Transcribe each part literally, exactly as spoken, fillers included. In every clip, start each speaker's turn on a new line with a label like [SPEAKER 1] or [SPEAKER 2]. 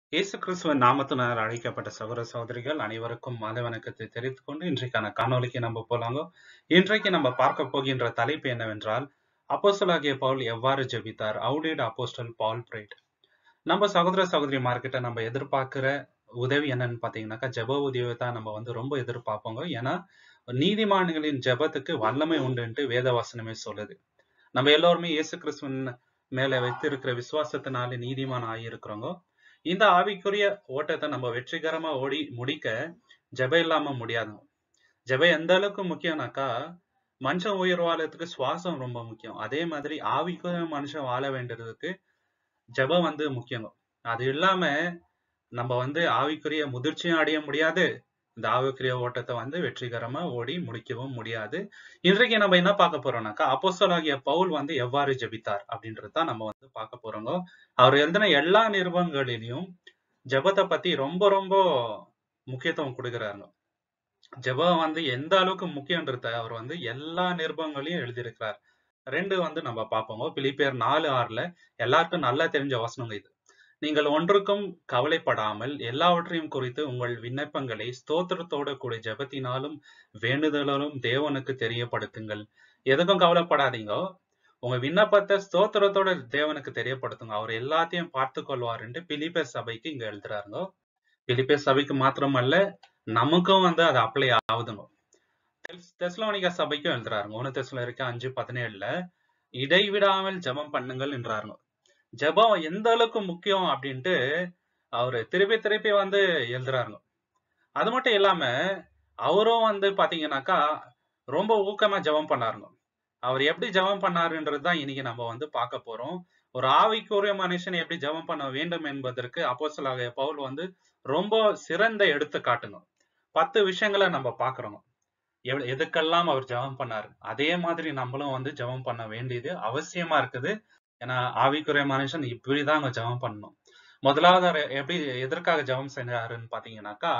[SPEAKER 1] இயேசு கிறிஸ்துவின் நாமத்தினால் அழைக்கப்பட்ட சகோதர சகோதரிகள் அனைவருக்கும் மாலை வணக்கத்தை தெரிவித்துக் கொண்டு இன்றைக்கான காணொளிக்கு நம்ம போலாங்க. இன்றைக்கு நம்ம பார்க்க போகின்ற தலைப்பு என்னவென்றால், அப்போஸ்தலனாகிய பவுல் எவ்வாறு ஜெபித்தார்? How did Apostle Paul prayed? நம்ம சகோதர சகோதரிமார்கிட்ட நம்ம எதிர்பார்க்கிற உதவி என்னன்னு பாத்தீங்கன்னாக்கா, ஜெப உதவியை தான் நம்ம வந்து ரொம்ப எதிர்பார்ப்போங்க. ஏன்னா நீதிமான்களின் ஜெபத்துக்கு வல்லமை உண்டுன்ட்டு வேத வசனமே சொல்லுது. நம்ம எல்லோருமே இயேசு கிறிஸ்துவின் மேல வைத்திருக்கிற விசுவாசத்தினால நீதிமான் ஆகியிருக்கிறோங்க. இந்த ஆவிக்குரிய ஓட்டத்தை நம்ம வெற்றிகரமா ஓடி முடிக்க ஜெபம் இல்லாம முடியாதுங்க. ஜெபம் எந்த அளவுக்கு முக்கியம்னாக்கா, மனுஷன் உயிர் வாழறதுக்கு சுவாசம் ரொம்ப முக்கியம். அதே மாதிரி ஆவிக்குரிய மனுஷன் வாழ வேண்டியதுக்கு ஜெபம் வந்து முக்கியங்க. அது இல்லாம நம்ம வந்து ஆவிக்குரிய முதிர்ச்சியும் அடைய முடியாது, இந்த ஆவிக்குரிய ஓட்டத்தை வந்து வெற்றிகரமா ஓடி முடிக்கவும் முடியாது. இன்றைக்கு நம்ம என்ன பார்க்க போறோம்னாக்கா, அப்போஸ்தலனாகிய பவுல் வந்து எவ்வாறு ஜெபித்தார் அப்படின்றது தான் நம்ம வந்து பார்க்க போறோங்க. அவர் எழுதின எல்லா நிருபங்களிலும் ஜெபத்தை பத்தி ரொம்ப ரொம்ப முக்கியத்துவம் கொடுக்கிறாருங்க. ஜெபம் வந்து எந்த அளவுக்கு முக்கியன்றத அவர் வந்து எல்லா நிருபங்களையும் எழுதியிருக்கிறார். ரெண்டு வந்து நம்ம பார்ப்போங்க. பிலிப்பியர் நாலு ஆறுல எல்லாருக்கும் நல்லா தெரிஞ்ச வசனங்க இது. நீங்கள் ஒன்றுக்கும் கவலைப்படாமல் எல்லாவற்றையும் குறித்து உங்கள் விண்ணப்பங்களை ஸ்தோத்திரத்தோட கூட ஜெபத்தினாலும் வேண்டுதலாலும் தேவனுக்கு தெரியப்படுத்துங்கள். எதுக்கும் கவலைப்படாதீங்க, உங்க விண்ணப்பத்தை ஸ்தோத்திரத்தோட தேவனுக்கு தெரியப்படுத்துங்க. அவர் எல்லாத்தையும் பார்த்து கொள்வாருன்ட்டு பிலிப்பியர் சபைக்கு இங்க எழுதுறாருங்க. பிலிப்பியர் சபைக்கு மாத்திரமல்ல, நமக்கும் வந்து அது அப்ளை ஆகுதுங்க. தெசலோனிக்கா சபைக்கும் எழுதுறாருங்க. ஒன்னு தெசலோனிக்கா அஞ்சு பதினேழுல இடைவிடாமல் ஜெபம் பண்ணுங்கள் என்றாருங்க. ஜெபம் எந்த அளவுக்கு முக்கியம் அப்படின்ட்டு அவரு திருப்பி திருப்பி வந்து எழுதுறாருங்க. அது மட்டும் இல்லாம அவரும் வந்து பாத்தீங்கன்னாக்கா ரொம்ப ஊக்கமா ஜெபம் பண்ணாருங்க. அவர் எப்படி ஜெபம் பண்ணாருன்றதுதான் இன்னைக்கு நம்ம வந்து பார்க்க போறோம். ஒரு ஆவிக்குரிய மனுஷன் எப்படி ஜெபம் பண்ண வேண்டும் என்பதற்கு அப்போஸ்தலனாகிய பவுல் வந்து ரொம்ப சிறந்த எடுத்துக்காட்டுங்க. பத்து விஷயங்களை நம்ம பாக்குறோம். எவ் எதுக்கெல்லாம் அவர் ஜெபம் பண்ணாரு, அதே மாதிரி நம்மளும் வந்து ஜெபம் பண்ண வேண்டியது அவசியமா இருக்குது. ஏன்னா ஆவிக்குரிய மனுஷன் இப்படிதான் அங்க ஜெபம் பண்ணணும். முதலாவது அவர் எப்படி எதற்காக ஜெபம் செய்யறாருன்னு பாத்தீங்கன்னாக்கா,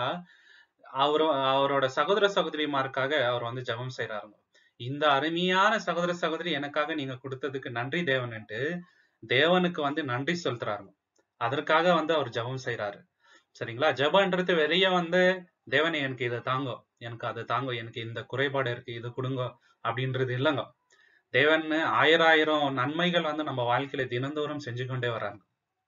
[SPEAKER 1] அவரு அவரோட சகோதர சகோதரிமாருக்காக அவர் வந்து ஜெபம் செய்யறாருங்க. இந்த அருமையான சகோதர சகோதரி எனக்காக நீங்க கொடுத்ததுக்கு நன்றி தேவன்ட்டு தேவனுக்கு வந்து நன்றி செலுத்துறாருங்க. அதற்காக வந்து அவர் ஜெபம் செய்யறாரு. சரிங்களா? ஜெபன்றது வெளிய வந்து தேவனே எனக்கு இதை தாங்க, எனக்கு அதை தாங்க, எனக்கு இந்த குறைபாடு இருக்கு, இது கொடுங்க அப்படின்றது இல்லைங்க. தேவன் ஆயிரம் ஆயிரம் நன்மைகள் வந்து நம்ம வாழ்க்கையில தினந்தோறும் செஞ்சு கொண்டே வர்றாங்க.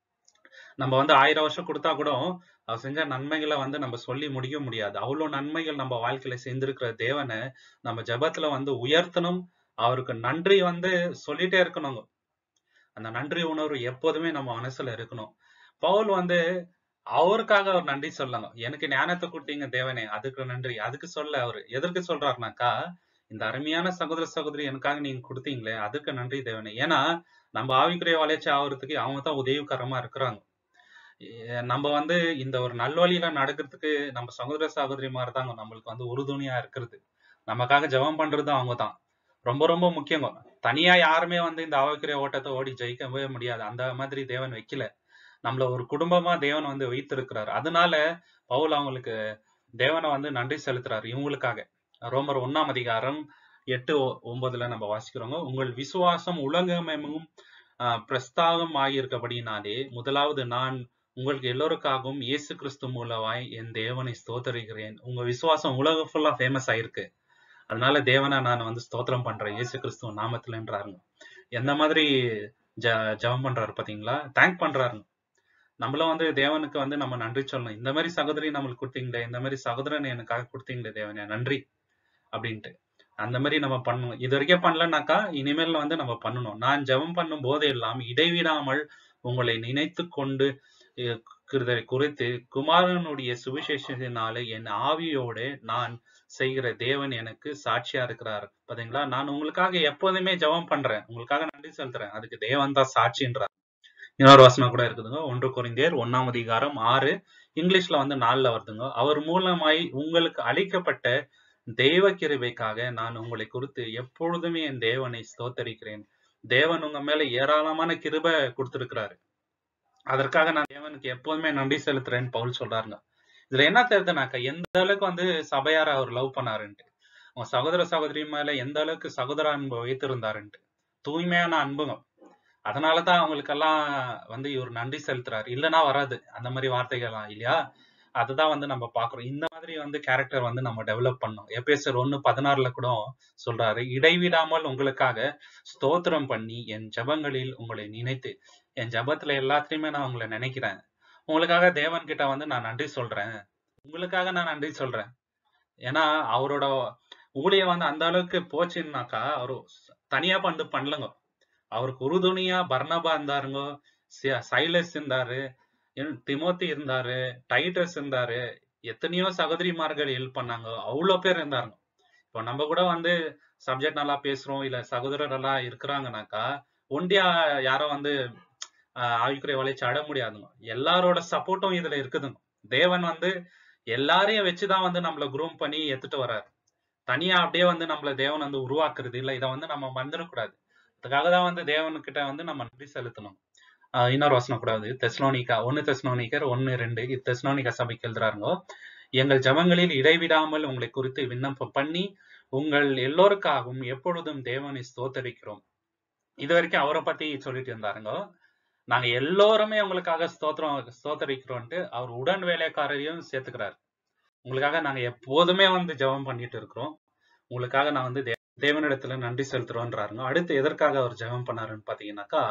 [SPEAKER 1] நம்ம வந்து ஆயிரம் வருஷம் கொடுத்தா கூட அவர் செஞ்ச நன்மைகளை வந்து நம்ம சொல்லி முடிக்க முடியாது. அவ்வளவு நன்மைகள் நம்ம வாழ்க்கையில சேர்ந்திருக்கிற தேவனை நம்ம ஜெபத்துல வந்து உயர்த்தணும். அவருக்கு நன்றி வந்து சொல்லிட்டே இருக்கணுங்க. அந்த நன்றி உணர்வு எப்போதுமே நம்ம மனசுல இருக்கணும். பவுல் வந்து அவருக்காக அவர் நன்றி சொல்லங்க. எனக்கு ஞானத்தை கொடுத்தீங்க தேவனே, அதுக்கு நன்றி. அதுக்கு சொல்ல அவரு எதற்கு சொல்றாருனாக்கா, இந்த அருமையான சகோதர சகோதரி எனக்காக நீங்க கொடுத்தீங்களே, அதுக்கு நன்றி தேவனே. ஏன்னா நம்ம ஆவிக்குரிய வளர்ச்சி ஆகுறதுக்கு அவங்க தான் உதவிகரமா இருக்கிறாங்க. நம்ம வந்து இந்த ஒரு நல்வழியில நடக்கிறதுக்கு நம்ம சகோதர சகோதரிமார் தாங்க நம்மளுக்கு வந்து உறுதுணையா இருக்கிறது. நமக்காக ஜெபம் பண்றது அவங்க தான். ரொம்ப ரொம்ப முக்கியங்க. தனியா யாருமே வந்து இந்த ஆவிக்குரிய ஓட்டத்தை ஓடி ஜெயிக்கவே முடியாது. அந்த மாதிரி தேவன் வைக்கல. நம்மள ஒரு குடும்பமா தேவன் வந்து வைத்திருக்கிறார். அதனால பவுல் அவங்களுக்கு தேவனை வந்து நன்றி செலுத்துறாரு இவங்களுக்காக. ரோமர் ஒண்ணாம் அதிகாரம் எட்டு ஒன்பதுல நம்ம வாசிக்கிறோங்க. உங்கள் விசுவாசம் உலகமெங்கும் ஆஹ் பிரஸ்தாகம் ஆகியிருக்கபடினாலே முதலாவது நான் உங்களுக்கு எல்லோருக்காகவும் இயேசு கிறிஸ்து மூலமாய் என் தேவனை ஸ்தோத்தரிக்கிறேன். உங்க விசுவாசம் உலகம் ஃபுல்லா ஃபேமஸ் ஆயிருக்கு. அதனால தேவனை நான் வந்து ஸ்தோத்திரம் பண்றேன் இயேசு கிறிஸ்துவ நாமத்துலன்றாருங்க. எந்த மாதிரி ஜ ஜெபம் பண்றாரு பாத்தீங்களா? தேங்க் பண்றாருங்க. நம்மளும் வந்து தேவனுக்கு வந்து நம்ம நன்றி சொல்லணும். இந்த மாதிரி சகோதரி நம்மளுக்கு கொடுத்தீங்களே, இந்த மாதிரி சகோதரன் எனக்காக கொடுத்தீங்களே தேவனே நன்றி அப்படின்ட்டு. அந்த மாதிரி நம்ம பண்ணணும். இது வரைக்கும் பண்ணலனாக்கா இனிமேல் வந்து நம்ம பண்ணணும். நான் ஜெபம் பண்ணும் போதே எல்லாம் இடைவிடாமல் உங்களை நினைத்து கொண்டு குறித்து குமாரனுடைய சுவிசேஷத்தினாலே என் ஆவியோட நான் செய்கிற தேவன் எனக்கு சாட்சியா இருக்கிறார். பாத்தீங்களா? நான் உங்களுக்காக எப்போதுமே ஜெபம் பண்றேன், உங்களுக்காக நன்றி செலுத்துறேன், அதுக்கு தேவன் தான் சாட்சின்றார். இன்னொரு வசனம் கூட இருக்குதுங்க. ஒன்று கொரிந்தியர் ஒன்னாம் அதிகாரம் ஆறு, இங்கிலீஷ்ல வந்து நாலுல வருதுங்க. அவர் மூலமாய் உங்களுக்கு அளிக்கப்பட்ட தெய்வ கிருபைக்காக நான் உங்களை குறித்து எப்பொழுதுமே என் தேவனை ஸ்தோத்தரிக்கிறேன். தேவன் உங்க மேல ஏராளமான கிருபை கொடுத்திருக்கிறாரு. அதற்காக நான் தேவனுக்கு எப்போதுமே நன்றி செலுத்துறேன்னு பவுல் சொல்றாருங்க. இதுல என்ன தெரியுதுனாக்கா, எந்த அளவுக்கு வந்து சபையார அவர் லவ் பண்ணாருன்ட்டு, அவன் சகோதர சகோதரி மேல எந்த அளவுக்கு சகோதர அன்பு வைத்திருந்தாருன்ட்டு. தூய்மையான அன்புங்க. அதனாலதான் அவங்களுக்கெல்லாம் வந்து இவர் நன்றி செலுத்துறாரு. இல்லைன்னா வராது அந்த மாதிரி வார்த்தைகள்லாம் இல்லையா? அதுதான் வந்து நம்ம பாக்குறோம். இந்த மாதிரி வந்து கேரக்டர் வந்து நம்ம டெவலப் பண்ணோம். எபேசியர் ஒண்ணு பதினாறுல கூட சொல்றாரு, இடைவிடாமல் உங்களுக்காக ஸ்தோத்திரம் பண்ணி என் ஜெபங்களில் உங்களை நினைத்து, என் ஜெபத்துல எல்லாத்துலயுமே நான் உங்களை நினைக்கிறேன். உங்களுக்காக தேவன் கிட்ட வந்து நான் நன்றி சொல்றேன். உங்களுக்காக நான் நன்றி சொல்றேன். ஏன்னா அவரோட ஊழியம் வந்து அந்த அளவுக்கு போச்சுன்னாக்கா அவரு தனியா பண்ணு பண்ணலங்க. அவருக்கு உறுதுணையா பர்னபா இருந்தாருங்க, சி- சைலஸ் இருந்தாரு, இன்னும் திமோத்தி இருந்தாரு, டைட்டஸ் இருந்தாரு, எத்தனையோ சகோதரிமார்கள் ஹெல்ப் பண்ணாங்க. அவ்வளவு பேர் இருந்தாங்க. இப்போ நம்ம கூட வந்து சப்ஜெக்ட் நல்லா பேசுறோம், இல்ல சகோதரர் எல்லாம் இருக்கிறாங்கனாக்கா ஒண்டியா யாரோ வந்து ஆஹ் ஆவிக்குரிய வளர்ச்சி அட முடியாதுங்க. எல்லாரோட சப்போர்ட்டும் இதுல இருக்குதுங்க. தேவன் வந்து எல்லாரையும் வச்சுதான் வந்து நம்மள குரூம் பண்ணி எடுத்துட்டு வர்றாரு. தனியா அப்படியே வந்து நம்மள தேவன் வந்து உருவாக்குறது இல்ல. இதை வந்து நம்ம மறந்துடக்கூடாது. அதுக்காக தான் வந்து தேவன்கிட்ட வந்து நம்ம நன்றி செலுத்தணும். ஆஹ் இன்னொரு வசனம் கூடாது, தெஸ்லோனிக்கா ஒன்னு தெஸ்லோனிக்கர் ஒன்னு ரெண்டு தெஸ்லோனிக்கா சபைக்கு எழுதுறாருங்க. எங்கள் ஜெபங்களில் இடைவிடாமல் உங்களை குறித்து விண்ணப்பம் பண்ணி உங்கள் எல்லோருக்காகவும் எப்பொழுதும் தேவனை ஸ்தோத்தரிக்கிறோம். இது வரைக்கும் அவரை பத்தி சொல்லிட்டு இருந்தாருங்க. நாங்க எல்லோருமே உங்களுக்காக ஸ்தோத்திரம் ஸ்தோத்தரிக்கிறோம்ட்டு அவர் உடன் வேலைக்காரரையும் சேர்த்துக்கிறாரு. உங்களுக்காக நாங்க எப்போதுமே வந்து ஜெபம் பண்ணிட்டு இருக்கிறோம். உங்களுக்காக நான் வந்து தே- தேவனிடத்துல நன்றி செலுத்துறோன்றாருங்க. அடுத்து எதற்காக அவர் ஜெபம் பண்ணாருன்னு பாத்தீங்கன்னாக்கா,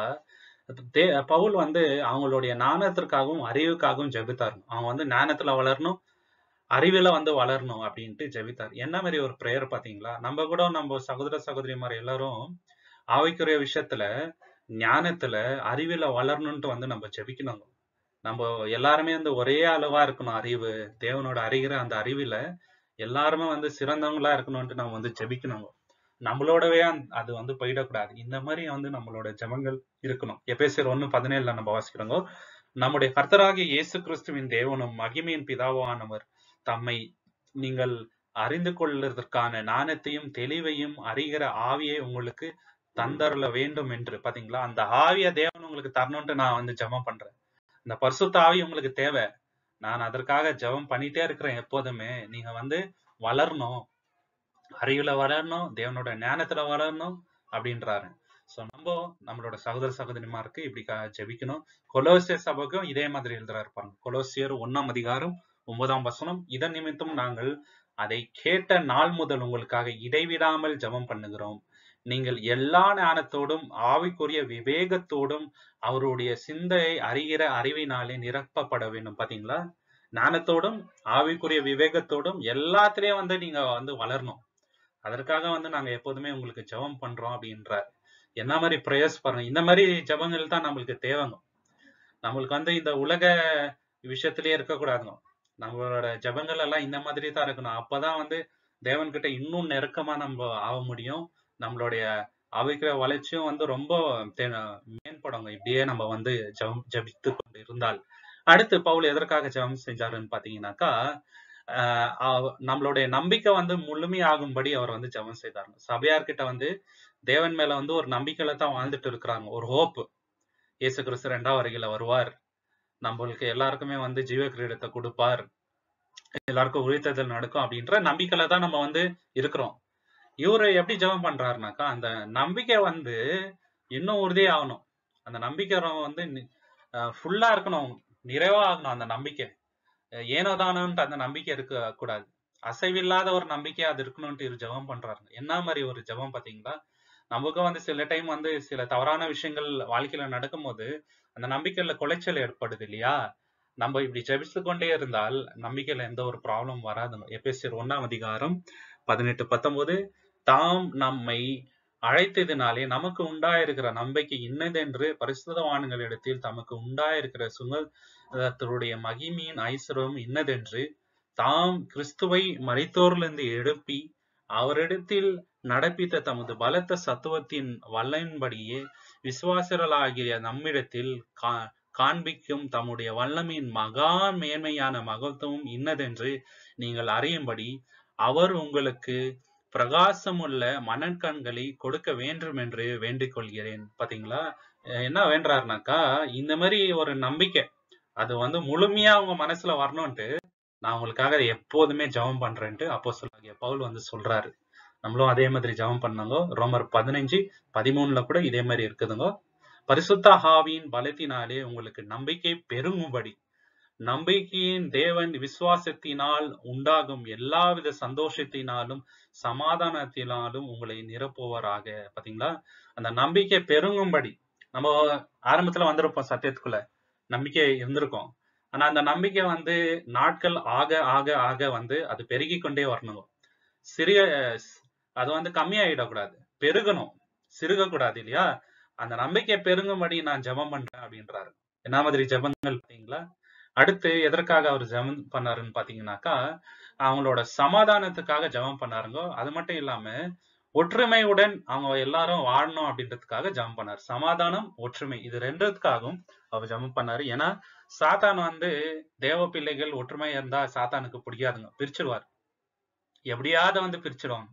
[SPEAKER 1] தே பவுல் வந்து அவங்களுடைய ஞானத்திற்காகவும் அறிவுக்காகவும் ஜெபித்தாரு. அவங்க வந்து ஞானத்துல வளரணும், அறிவுல வந்து வளரணும் அப்படின்ட்டு ஜெபித்தார். என்ன மாதிரி ஒரு பிரேயர் பாத்தீங்களா? நம்ம கூட நம்ம சகோதர சகோதரிமார் எல்லாரும் ஆவிக்குரிய விஷயத்துல, ஞானத்துல, அறிவுல வளரணும்ட்டு வந்து நம்ம ஜெபிக்கணும். நம்ம எல்லாருமே வந்து ஒரே அளவா இருக்கணும். அறிவு தேவனோட அறிகிற அந்த அறிவுல எல்லாருமே வந்து சிறந்தவங்களா இருக்கணும்ட்டு நம்ம வந்து ஜெபிக்கணும். நம்மளோடவே அந்த- அது வந்து போயிடக்கூடாது. இந்த மாதிரி வந்து நம்மளோட ஜெபங்கள் இருக்கணும். எபேசியர் ஒண்ணு பதினேழுல நம்ம வாசிக்கிறோங்க. நம்முடைய கர்த்தராகிய இயேசு கிறிஸ்துவின் தேவனும் மகிமையின் பிதாவானவர் தம்மை நீங்கள் அறிந்து கொள்வதற்கான ஞானத்தையும் தெளிவையும் அறிகிற ஆவியை உங்களுக்கு தந்தருள வேண்டும் என்று பாத்தீங்களா? அந்த ஆவிய தேவன் உங்களுக்கு தரணும்ட்டு நான் வந்து ஜெபம் பண்றேன். இந்த பரிசுத்த ஆவி உங்களுக்கு தேவை. நான் அதற்காக ஜெபம் பண்ணிட்டே இருக்கிறேன் எப்போதுமே. நீங்க வந்து வளரணும், அறிவுல வளரணும், தேவனோட ஞானத்துல வளரணும் அப்படின்றாரு. சோ நம்ம நம்மளோட சகோதர சகோதரிமாருக்கு இப்படி க- ஜெபிக்கணும். கொலோசியர் சபைக்கும் இதே மாதிரி எழுதுறாரு பாருங்க. கொலோசியர் ஒண்ணாம் அதிகாரம் ஒன்பதாம் வசனம், இதன் நிமித்தம் நாங்கள் அதை கேட்ட நாள் முதல் உங்களுக்காக இடைவிடாமல் ஜெபம் பண்ணுகிறோம். நீங்கள் எல்லா ஞானத்தோடும் ஆவிக்குரிய விவேகத்தோடும் அவருடைய சிந்தையை அறிகிற அறிவினாலே நிரப்பப்பட வேண்டும். பாத்தீங்களா? ஞானத்தோடும் ஆவிக்குரிய விவேகத்தோடும் எல்லாத்திலயும் வந்து நீங்க வந்து வளரணும். அதற்காக வந்து நாங்க எப்போதுமே உங்களுக்கு ஜெபம் பண்றோம் அப்படின்றார். என்ன மாதிரி பிரேயர்ஸ் பாருங்க. இந்த மாதிரி ஜெபங்கள் தான் நம்மளுக்கு தேவைங்க. நம்மளுக்கு வந்து இந்த உலக விஷயத்திலேயே இருக்கக்கூடாதுங்க. நம்மளோட ஜெபங்கள் எல்லாம் இந்த மாதிரி தான் இருக்கணும். அப்பதான் வந்து தேவன் கிட்ட இன்னும் நெருக்கமா நம்ம ஆக முடியும். நம்மளுடைய ஆவிக்கிற வளர்ச்சியும் வந்து ரொம்ப தே- மேம்படுங்க. இப்படியே நம்ம வந்து ஜெபம் ஜெபித்து கொண்டு இருந்தால். அடுத்து பவுல் எதற்காக ஜெபம் செஞ்சாருன்னு பாத்தீங்கன்னாக்கா, ஆஹ் அவ- நம்மளுடைய நம்பிக்கை வந்து முழுமையாகும்படி அவர் வந்து ஜெபம் செய்தாருங்க. சபையார்கிட்ட வந்து தேவன் மேல வந்து ஒரு நம்பிக்கையில தான் வாழ்ந்துட்டு இருக்கிறாங்க. ஒரு ஹோப், இயேசு கிறிஸ்து ரெண்டாம் வருகையில வருவார், நம்மளுக்கு எல்லாருக்குமே வந்து ஜீவ கிரீடத்தை கொடுப்பார், எல்லாருக்கும் உயிர்த்தெழுதல் நடக்கும் அப்படின்ற நம்பிக்கையில தான் நம்ம வந்து இருக்கிறோம். இவரு எப்படி ஜெபம் பண்றாருனாக்கா, அந்த நம்பிக்கை வந்து இன்னும் உறுதியாகணும். அந்த நம்பிக்கை வந்து ஃபுல்லா இருக்கணும், நிறைவா ஆகணும். அந்த நம்பிக்கை அஹ் ஏனோ தானோன்ட்டு அந்த நம்பிக்கை இருக்க கூடாது. அசைவில்லாத ஒரு நம்பிக்கை அது இருக்கணும்ட்டு இவர் ஜெபம் பண்றாரு. என்ன மாதிரி ஒரு ஜெபம் பாத்தீங்களா? நமக்கும் வந்து சில டைம் வந்து சில தவறான விஷயங்கள் வாழ்க்கையில நடக்கும்போது அந்த நம்பிக்கையில குலைச்சல் ஏற்படுது இல்லையா? நம்ம இப்படி ஜெபித்து கொண்டே இருந்தால் நம்பிக்கையில எந்த ஒரு ப்ராப்ளம் வராதுங்க. எபேசியர் ஒண்ணாம் அதிகாரம் பதினெட்டு பத்தொன்பது, தாம் நம்மை அழைத்ததினாலே நமக்கு உண்டாயிருக்கிற நம்பிக்கை இன்னதென்று பரிசுத்தவான்களிடத்தில் தமக்கு உண்டாயிருக்கிற சுதந்திரத்துடைய மகிமையின் ஐஸ்வர்யம் இன்னதென்று தாம் கிறிஸ்துவை மரித்தோரிலிருந்து எழுப்பி அவரிடத்தில் நடப்பித்த தமது பலத்த சத்துவத்தின் வல்லமையின்படியே விசுவாசர்களாகிய நம்மிடத்தில் கா காண்பிக்கும் தம்முடைய வல்லமையின் மகா மேன்மையான மகத்துவம் இன்னதென்று நீங்கள் அறியும்படி அவர் உங்களுக்கு பிரகாசமுள்ள மனக்கண்களை கொடுக்க வேண்டும் என்று வேண்டிக் கொள்கிறேன். பாத்தீங்களா? அஹ் என்ன வேண்டாருனாக்கா, இந்த மாதிரி ஒரு நம்பிக்கை அது வந்து முழுமையா உங்க மனசுல வரணும்ட்டு நான் உங்களுக்காக எப்போதுமே ஜெபம் பண்றேன்ட்டு அப்போஸ்தலனாகிய பவுல் வந்து சொல்றாரு. நம்மளும் அதே மாதிரி ஜெபம் பண்ணாங்க. ரோமர் பதினஞ்சு பதிமூணுல கூட இதே மாதிரி இருக்குதுங்க. பரிசுத்த ஆவியின் பலத்தினாலே உங்களுக்கு நம்பிக்கை பெருகும்படி, நம்பிக்கையின் தேவன் விசுவாசத்தினால் உண்டாகும் எல்லாவித சந்தோஷத்தினாலும் சமாதானத்தினாலும் உங்களை நிரப்புவாராக. பாத்தீங்களா, அந்த நம்பிக்கை பெருகும்படி. நம்ம ஆரம்பத்துல வந்திருப்போம் சத்தியத்துக்குள்ள, நம்பிக்கை இருந்திருக்கும். ஆனா அந்த நம்பிக்கை வந்து நாட்கள் ஆக ஆக ஆக வந்து அது பெருகி கொண்டே வரணும். சிறிய அது வந்து கம்மியாயிடக்கூடாது, பெருகணும், சிறுகக்கூடாது இல்லையா? அந்த நம்பிக்கை பெருங்கும்படி நான் ஜெபம் பண்றேன் அப்படின்றாரு. என்ன மாதிரி ஜெபங்கள் பாத்தீங்களா? அடுத்து எதற்காக அவர் ஜெபம் பண்ணாருன்னு பாத்தீங்கன்னாக்கா, அவங்களோட சமாதானத்துக்காக ஜெபம் பண்ணாருங்க. அது மட்டும் இல்லாம ஒற்றுமையுடன் அவங்க எல்லாரும் வாழணும் அப்படின்றதுக்காக ஜெபம் பண்ணாரு. சமாதானம், ஒற்றுமை, இது ரெண்டுத்துக்காகவும் அவர் ஜெபம் பண்ணாரு. ஏன்னா சாத்தான் வந்து தேவ பிள்ளைகள் ஒற்றுமையா இருந்தா சாத்தானுக்கு பிடிக்காதுங்க, பிரிச்சிருவார். எப்படியாவது வந்து பிரிச்சிருவாங்க.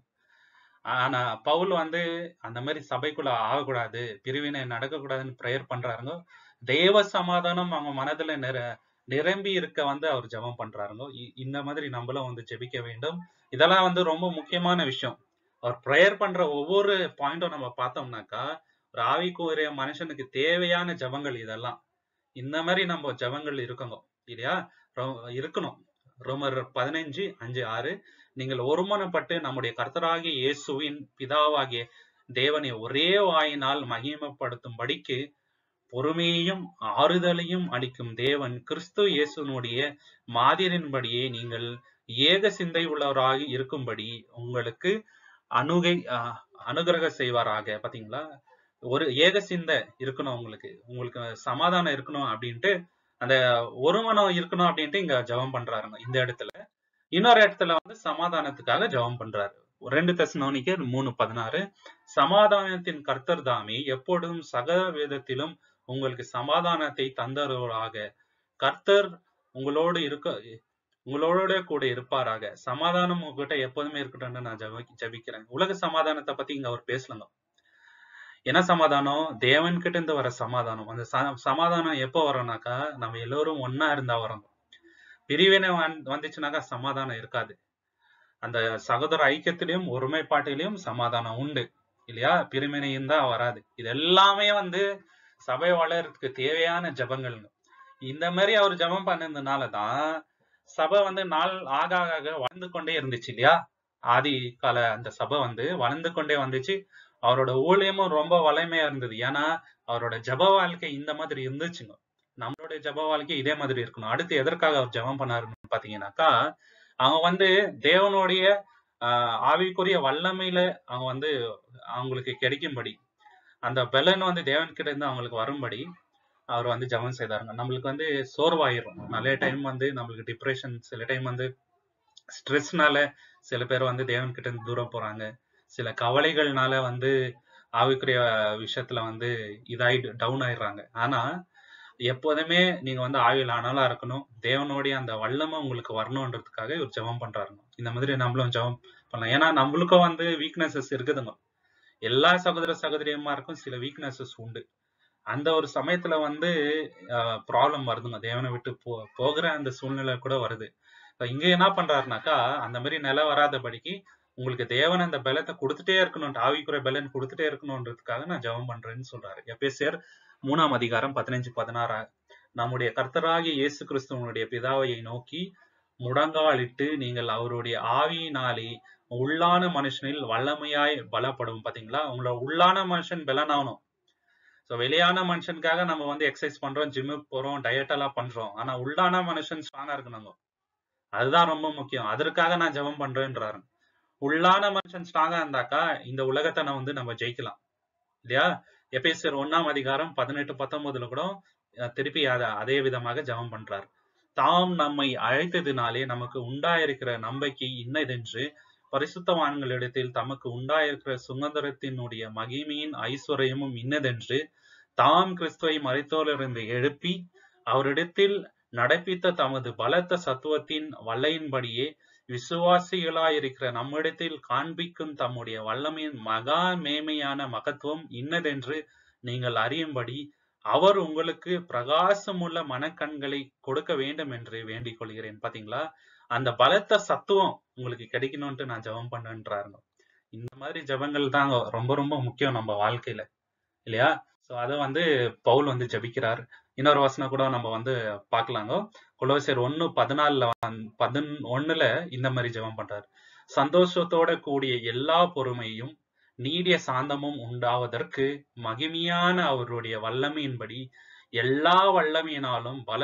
[SPEAKER 1] ஆனா பவுல் வந்து அந்த மாதிரி சபைக்குள்ள ஆகக்கூடாது, பிரிவினை நடக்கக்கூடாதுன்னு பிரேயர் பண்றாருங்க. தேவ சமாதானம் அவங்க மனதுல நிற நிரம்பி இருக்க வந்து அவர் ஜெபம் பண்றாருங்க. இந்த மாதிரி நம்மளும் வந்து ஜெபிக்க வேண்டும். இதெல்லாம் வந்து ரொம்ப முக்கியமான விஷயம். அவர் பிரேயர் பண்ற ஒவ்வொரு பாயிண்டும் நம்ம பார்த்தோம்னாக்கா, ஒரு ஆவிக்குரிய மனுஷனுக்கு தேவையான ஜெபங்கள் இதெல்லாம். இந்த மாதிரி நம்ம ஜெபங்கள் இருக்கணும் இல்லையா? இருக்கணும். ரோமர் பதினைஞ்சு அஞ்சு ஆறு, நீங்கள் ஒருமனப்பட்டு நம்முடைய கர்த்தராகிய இயேசுவின் பிதாவாகிய தேவனை ஒரே வாயினால் மகிமைப்படுத்தும்படிக்கு பொறுமையையும் ஆறுதலையும் அளிக்கும் தேவன் கிறிஸ்து இயேசுனுடைய மாதிரின்படியே நீங்கள் ஏக சிந்தை உள்ளவராக இருக்கும்படி உங்களுக்கு அணுகை அனுகிரக செய்வாராக. பாத்தீங்களா, ஒரு ஏக சிந்தை இருக்கணும், உங்களுக்கு உங்களுக்கு சமாதானம் இருக்கணும் அப்படின்ட்டு, அந்த ஒரு மனம் இருக்கணும் அப்படின்ட்டு இங்க ஜெபம் பண்றாருங்க இந்த இடத்துல. இன்னொரு இடத்துல வந்து சமாதானத்துக்காக ஜெபம் பண்றாரு. ரெண்டு தெசலோனிக்கேயர் மூணு பதினாறு, சமாதானத்தின் கர்த்தர் தாமே எப்பொழுதும் சகல விதத்திலும் உங்களுக்கு சமாதானத்தை தந்தருவராக. கர்த்தர் உங்களோடு இருக்க உங்களோட கூட இருப்பாராக. சமாதானம் உங்ககிட்ட எப்போதுமே இருக்கட்டும்னு நான் ஜப ஜபிக்கிறேன். உலக சமாதானத்தை பத்தி இங்க அவர் பேசலங்க. என்ன சமாதானம்? தேவன் கிட்ட இருந்து வர சமாதானம். அந்த சமாதானம் எப்போ வரும்னாக்கா, நம்ம எல்லோரும் ஒன்னா இருந்தா வரும். பிரிவினை வந்துச்சுனாக்கா சமாதானம் இருக்காது. அந்த சகோதர ஐக்கியத்திலையும் ஒருமைப்பாட்டிலையும் சமாதானம் உண்டு இல்லையா? பிரிவினையும் தான் வராது. இது எல்லாமே வந்து சபை வளர்றதுக்கு தேவையான ஜபங்கள்ங்க. இந்த மாதிரி அவர் ஜபம் பண்ணதுனாலதான் சபை வந்து நாள் ஆக ஆக வளர்ந்து கொண்டே இருந்துச்சு இல்லையா? ஆதி கால அந்த சபை வந்து வளர்ந்து கொண்டே வந்துச்சு. அவரோட ஊழியமும் ரொம்ப வலிமையா இருந்தது. ஏன்னா அவரோட ஜப வாழ்க்கை இந்த மாதிரி இருந்துச்சுங்க. நம்மளுடைய ஜப வாழ்க்கை இதே மாதிரி இருக்கணும். அடுத்து எதற்காக அவர் ஜபம் பண்ணாருன்னு பாத்தீங்கன்னாக்கா, அவங்க வந்து தேவனுடைய ஆஹ் ஆவிக்குரிய வல்லமையில அவங்க வந்து அவங்களுக்கு கிடைக்கும்படி, அந்த பலன் வந்து தேவன் கிட்ட இருந்து அவங்களுக்கு வரும்படி அவர் வந்து ஜபம் செய்தாருங்க. நம்மளுக்கு வந்து சோர்வாயிரும். நிறைய டைம் வந்து நம்மளுக்கு டிப்ரெஷன், சில டைம் வந்து ஸ்ட்ரெஸ்னால சில பேர் வந்து தேவன் கிட்ட இருந்து தூரம் போறாங்க. சில கவலைகள்னால வந்து ஆவிக்குரிய விஷயத்துல வந்து இதாயி டவுன் ஆயிடுறாங்க. ஆனா எப்போதுமே நீங்க வந்து ஆவியில் அனலா இருக்கணும். தேவனுடைய அந்த வல்லமை உங்களுக்கு வரணும்ன்றதுக்காக இவர் ஜெபம் பண்றாருங்க. இந்த மாதிரி நம்மளும் ஜெபம் பண்ணலாம். ஏன்னா நம்மளுக்கும் வந்து வீக்னஸஸ் இருக்குதுங்க. எல்லா சகோதர சகோதரியமாருக்கும் சில வீக்னஸஸ் உண்டு. அந்த ஒரு சமயத்துல வந்து அஹ் ப்ராப்ளம் வருதுங்க. தேவனை விட்டு போ போகிற அந்த சூழ்நிலை கூட வருது. இங்க என்ன பண்றாருனாக்கா, அந்த மாதிரி நிலை வராதபடிக்கு உங்களுக்கு தேவன் அந்த பலத்தை கொடுத்துட்டே இருக்கணும், ஆவிக்குரிய பலன் கொடுத்துட்டே இருக்கணும்ன்றதுக்காக நான் ஜெபம் பண்றேன்னு சொல்றாரு. எபேசியர் மூணாம் அதிகாரம் பதினஞ்சு பதினாறு, நம்முடைய கர்த்தராகிய இயேசு கிறிஸ்துவனுடைய பிதாவை நோக்கி முழங்காலிட்டு நீங்கள் அவருடைய ஆவியினாலே உள்ளான மனுஷனில் வல்லமையாய் பலப்படும். பாத்தீங்களா, உங்களோட உள்ளான மனுஷன் பலனாகணும். ஸோ வெளியான மனுஷனுக்காக நம்ம வந்து எக்ஸசைஸ் பண்றோம், ஜிம்முக்கு போறோம், டயட் எல்லாம் பண்றோம். ஆனா உள்ளான மனுஷன் ஸ்ட்ராங்கா இருக்கணும். அதுதான் ரொம்ப முக்கியம். அதற்காக நான் ஜெபம் பண்றேன்றாரு. உள்ளான மனுஷன் ஸ்ட்ராங்கா இருந்தாக்கா இந்த உலகத்தை நான் வந்து நம்ம ஜெயிக்கலாம் இல்லையா? எபேசியர் ஒன்னாம் அதிகாரம் பதினெட்டு பத்தொன்பதுல கூட திருப்பி அத அதே விதமாக ஜெபம் பண்றாரு. தாம் நம்மை அழைத்ததினாலே நமக்கு உண்டாயிருக்கிற நம்பிக்கை இன்னதென்று பரிசுத்தவான்களிடத்தில் தமக்கு உண்டாயிருக்கிற சுதந்திரத்தினுடைய மகிமையின் ஐஸ்வர்யமும் இன்னதென்று தாம் கிறிஸ்துவை மரித்தோரிலிருந்து எழுப்பி அவரிடத்தில் நடப்பித்த தமது பலத்த சத்துவத்தின் வல்லையின்படியே விசுவாசிகளாயிருக்கிற நம்மிடத்தில் காண்பிக்கும் தம்முடைய வல்லமையின் மகா மேன்மையான மகத்துவம் இன்னதென்று நீங்கள் அறியும்படி அவர் உங்களுக்கு பிரகாசமுள்ள மனக்கண்களை கொடுக்க வேண்டும் என்று வேண்டிக் கொள்கிறேன். பாத்தீங்களா, அந்த பலத்த சத்துவம் உங்களுக்கு கிடைக்கணும்ட்டு நான் ஜெபம் பண்றேன்றாருங்க. இந்த மாதிரி ஜெபங்கள் தாங்க ரொம்ப ரொம்ப முக்கியம் நம்ம வாழ்க்கையில இல்லையா? சோ அத வந்து பவுல் வந்து ஜெபிக்கிறார். இன்னொரு வசனம் கூட நம்ம வந்து பார்க்கலாங்க. கொலோசியர் ஒன்று பதினாலுல பதினொன்னுல இந்த மாதிரி ஜெபம் பண்றாரு. சந்தோஷத்தோட கூடிய எல்லா பொறுமையும் நீடிய சாந்தமும் உண்டாவதற்கு மகிமையான அவருடைய வல்லமையின்படி எல்லா வல்லமையினாலும் பல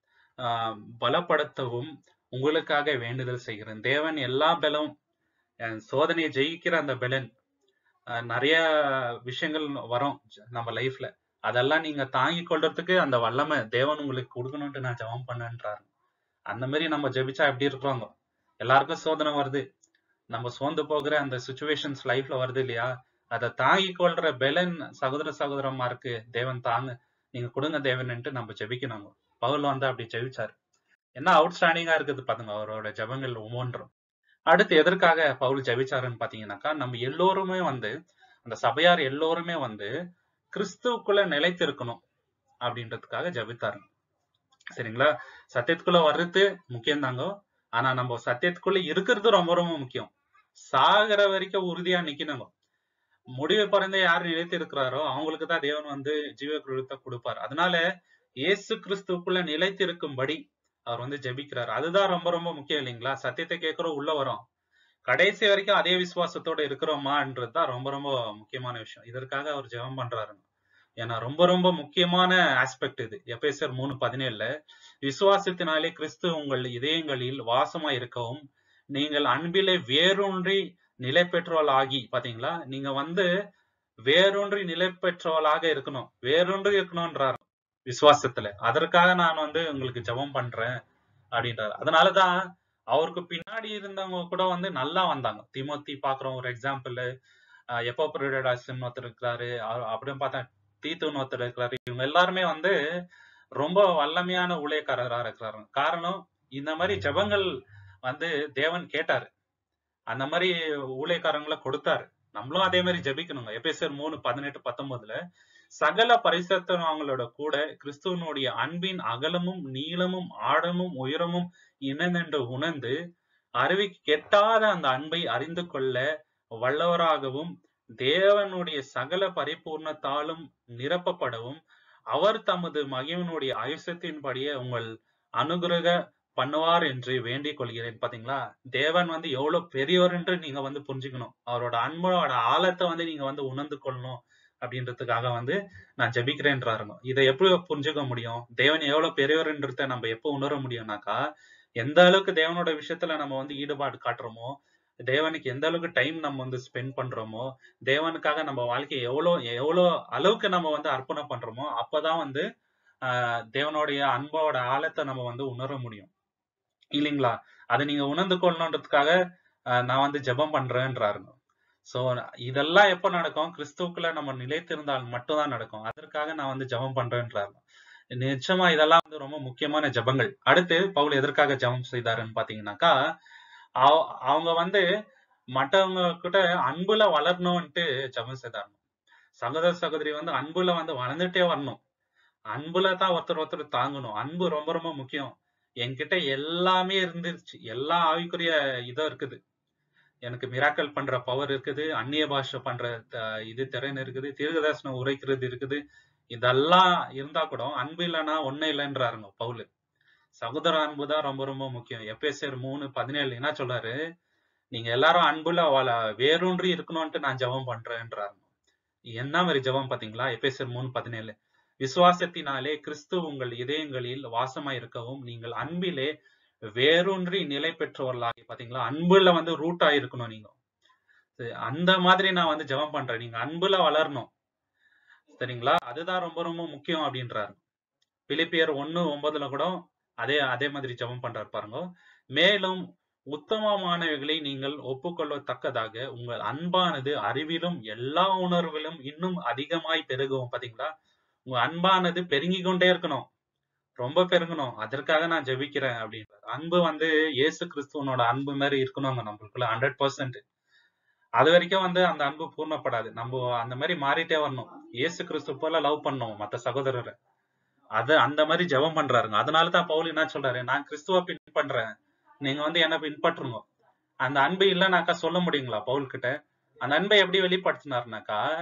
[SPEAKER 1] ஆஹ் பலப்படுத்தவும் உங்களுக்காக வேண்டுதல் செய்கிறேன். தேவன் எல்லா பலம் அஹ் சோதனையை ஜெயிக்கிற அந்த பலன் அஹ் நிறைய விஷயங்கள் வரும் நம்ம லைஃப்ல. அதெல்லாம் நீங்க தாங்கி கொள்றதுக்கு அந்த வல்லமை தேவன் உங்களுக்கு கொடுக்கணும்ட்டு நான் ஜெபம் பண்ணேன்றாரு. அந்த மாதிரி நம்ம ஜெபிச்சா எப்படி இருக்கிறோங்க? எல்லாருக்கும் சோதனை வருது, நம்ம சோர்ந்து போகிற அந்த சுச்சுவேஷன்ஸ் லைஃப்ல வருது இல்லையா? அதை தாங்கி கொள்ற பெலன் சகோதர சகோதரமா இருக்கு. தேவன் தாங்க, நீங்க கொடுங்க தேவன்ட்டு நம்ம ஜெபிக்கணும். பவுல் வந்து அப்படி ஜெபிச்சாரு. என்ன அவுட்ஸ்டாண்டிங்கா இருக்குது பாருங்க அவரோட ஜெபங்கள் ஒவ்வொன்றும். அடுத்து எதற்காக பவுல் ஜெபிச்சாருன்னு பாத்தீங்கன்னாக்கா, நம்ம எல்லோருமே வந்து அந்த சபையார் எல்லோருமே வந்து கிறிஸ்துவுக்குள்ள நிலைத்து இருக்கணும் அப்படின்றதுக்காக ஜெபித்தாரு. சரிங்களா? சத்தியத்துக்குள்ள வர்றது முக்கியம் தாங்க. ஆனா நம்ம சத்தியத்துக்குள்ள இருக்கிறது ரொம்ப ரொம்ப முக்கியம். சாகிற வரைக்கும் உறுதியா நிக்கணுங்க. முடிவு பிறந்த யார் நிலைத்து இருக்கிறாரோ அவங்களுக்கு தான் தேவன் வந்து ஜீவ கிருத்தை கொடுப்பார். அதனால இயேசு கிறிஸ்துக்குள்ள நிலைத்து இருக்கும்படி அவர் வந்து ஜெபிக்கிறார். அதுதான் ரொம்ப ரொம்ப முக்கியம் இல்லைங்களா? சத்தியத்தை கேட்கிறோம், உள்ள வரோம், கடைசி வரைக்கும் அதே விசுவாசத்தோட இருக்கிறோமான்றதுதான் ரொம்ப ரொம்ப முக்கியமான விஷயம். இதற்காக அவர் ஜெபம் பண்றாருங்க. ஏன்னா ரொம்ப ரொம்ப முக்கியமான ஆஸ்பெக்ட் இது. எபேசியர் மூணு பதினேழுல விசுவாசத்தினாலே கிறிஸ்து உங்கள் இதயங்களில் வாசமா இருக்கவும் நீங்கள் அன்பிலே வேரூன்றி நிலை பெற்றவளாகி, பாத்தீங்களா? நீங்க வந்து வேரூன்றி நிலை பெற்றவளாக இருக்கணும், வேரூன்றி இருக்கணும்ன்றார் விசுவாசத்துல. அதற்காக நான் வந்து உங்களுக்கு ஜெபம் பண்றேன் அப்படின்றாரு. அதனாலதான் அவருக்கு பின்னாடி இருந்தவங்க கூட வந்து நல்லா வந்தாங்க. தீமோத்தி பாக்குறோம் ஒரு எக்ஸாம்பிள். எப்போப்ரோடாஸ்ன்னு ஒருத்தர் இருக்கிறாரு, அப்படின்னு பார்த்தா தீத்துன்னு ஒருத்தர் இருக்கிறாரு. இவங்க எல்லாருமே வந்து ரொம்ப வல்லமையான ஊழியக்காரரா இருக்கிறாரு. காரணம், இந்த மாதிரி ஜெபங்கள் வந்து தேவன் கேட்டாரு, அந்த மாதிரி ஊழியக்காரங்களை கொடுத்தாரு. நம்மளும் அதே மாதிரி ஜெபிக்கணுங்க. எபேசியர் மூணு பதினெட்டு பத்தொன்பதுல சகல பரிசுத்தவான்களோட கூட கிறிஸ்துவனுடைய அன்பின் அகலமும் நீளமும் ஆழமும் உயரமும் இணைந்தென்று உணர்ந்து அறிவிக்கு கெட்டாத அந்த அன்பை அறிந்து கொள்ள வல்லவராகவும் தேவனுடைய சகல பரிபூர்ணத்தாலும் நிரப்பப்படவும் அவர் தமது மகிமையினுடைய ஆயுசத்தின்படியே உங்கள் அனுகிரக பண்ணுவார் என்று வேண்டிக் கொள்கிறேன். பாத்தீங்களா? தேவன் வந்து எவ்வளவு பெரியவர் என்று நீங்க வந்து புரிஞ்சுக்கணும். அவரோட அன்போட ஆழத்தை வந்து நீங்க வந்து உணர்ந்து கொள்ளணும் அப்படின்றதுக்காக வந்து நான் ஜெபிக்கிறேன்றாருங்க. இதை எப்படி புரிஞ்சுக்க முடியும்? தேவன் எவ்வளவு பெரியவர்ன்றத நம்ம எப்போ உணர முடியும்னாக்கா, எந்த அளவுக்கு தேவனோட விஷயத்துல நம்ம வந்து ஈடுபாடு காட்டுறோமோ, தேவனுக்கு எந்த அளவுக்கு டைம் நம்ம வந்து ஸ்பெண்ட் பண்றோமோ, தேவனுக்காக நம்ம வாழ்க்கையை எவ்வளவு எவ்வளவு அளவுக்கு நம்ம வந்து அர்ப்பணம் பண்றோமோ, அப்பதான் வந்து ஆஹ் தேவனுடைய அன்போட ஆழத்தை நம்ம வந்து உணர முடியும் இல்லைங்களா? அதை நீங்க உணர்ந்து கொள்ளணுன்றதுக்காக நான் வந்து ஜெபம் பண்றேன்றாருங்க. சோ இதெல்லாம் எப்ப நடக்கும்? கிறிஸ்துவுக்குள்ள நம்ம நிலைத்திருந்தால் மட்டும்தான் நடக்கும். அதற்காக நான் வந்து ஜெபம் பண்றேன்றாரு. நிச்சயமா இதெல்லாம் வந்து ரொம்ப முக்கியமான ஜெபங்கள். அடுத்து பவுல் எதற்காக ஜெபம் செய்தாருன்னு பாத்தீங்கன்னாக்கா, அவங்க வந்து மற்றவங்க கிட்ட அன்புல வளரணும்ட்டு ஜெபம் செய்தாரு. சகோதர சகோதரி வந்து அன்புல வந்து வளர்ந்துட்டே வரணும். அன்புல தான் ஒருத்தர் ஒருத்தர் தாங்கணும். அன்பு ரொம்ப ரொம்ப முக்கியம். என்கிட்ட எல்லாமே இருந்துருச்சு, எல்லா ஆவிக்குரிய இதோ இருக்குது. எனக்கு மிராக்கல் பண்ற பவர் இருக்குது, அந்நிய பாஷை பண்ற இது திறன் இருக்குது, தீர்க்கதரிசனம் உரைக்கிறது இருக்குது. இதெல்லாம் இருந்தா கூட அன்பு இல்லைன்னா ஒண்ணு இல்லைன்றாருங்க பவுல். சகோதர அன்பு தான் ரொம்ப ரொம்ப முக்கியம். எபேசியர் மூணு பதினேழு என்ன சொல்றாரு? நீங்க எல்லாரும் அன்புல வேரூன்றி இருக்கணும்ட்டு நான் ஜெபம் பண்றேன்றாரு. என்ன மாதிரி ஜெபம் பாத்தீங்களா? எபேசியர் மூணு பதினேழு விசுவாசத்தினாலே கிறிஸ்து உங்கள் இதயங்களில் வாசமாய் இருக்கவும் நீங்கள் அன்பிலே வேரூன்றி நிலை பெற்றவர்களாகி, பாத்தீங்களா? அன்புல வந்து ரூட் ஆயிருக்கணும் நீங்க. அந்த மாதிரி நான் வந்து ஜெபம் பண்றேன், நீங்க அன்புல வளரணும். சரிங்களா? அதுதான் ரொம்ப ரொம்ப முக்கியம் அப்படின்றாரு. பிலிப்பியர் ஒண்ணு ஒன்பதுல கூட அதே அதே மாதிரி ஜெபம் பண்றாரு பாருங்க. மேலும் உத்தமமானவைகளை நீங்கள் ஒப்புக்கொள்ளத்தக்கதாக உங்கள் அன்பானது அறிவிலும் எல்லா உணர்விலும் இன்னும் அதிகமாய் பெருகும். பாத்தீங்களா? உங்க அன்பானது பெருங்கி கொண்டே இருக்கணும், ரொம்ப பெருகணும். அதற்காக நான் ஜெபிக்கிறேன் அப்படின்றாரு. அன்பு வந்து இயேசு கிறிஸ்துவனோட அன்பு மாதிரி இருக்கணுங்க நம்மளுக்குள்ள ஹண்ட்ரட் பர்சன்ட். அது வரைக்கும் வந்து அந்த அன்பு பூர்ணப்படாது. நம்ம அந்த மாதிரி மாறிட்டே வரணும். இயேசு கிறிஸ்து போல லவ் பண்ணணும் மற்ற சகோதரரை. அது அந்த மாதிரி ஜெபம் பண்றாருங்க. அதனாலதான் பவுல் என்ன சொல்றாரு? நான் கிறிஸ்துவ பின் பண்றேன், நீங்க வந்து என்ன பின்பற்றுங்க. அந்த அன்பு இல்லைனாக்கா சொல்ல முடியுங்களா பவுல் கிட்ட? அந்த அன்பை எப்படி வெளிப்படுத்தினாருனாக்கா,